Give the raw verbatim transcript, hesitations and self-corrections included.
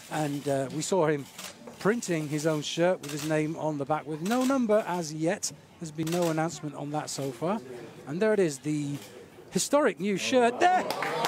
and uh, we saw him printing his own shirt with his name on the back with no number as yet. There's been no announcement on that so far. And there it is, the historic new shirt there.